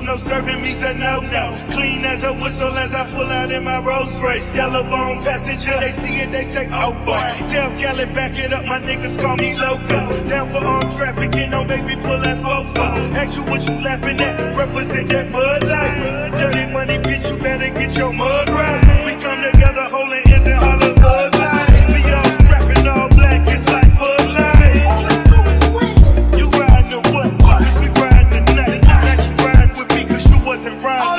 no serving me's a no-no. Clean as a whistle as I pull out in my Rolls Royce. Yellow bone passenger, they see it, they say, oh boy. Tell Cali, back it up, my niggas call me loco. Down for armed trafficking, don't make me pull that fofo. Ask you what you laughing at, represent that mud life. Dirty money, bitch, you better get your mud right. We come together, holding hands and all the thug life. We all strapping all black, it's like Bud Light. You riding the what? Cause we riding the night. Now she riding with me cause you wasn't riding.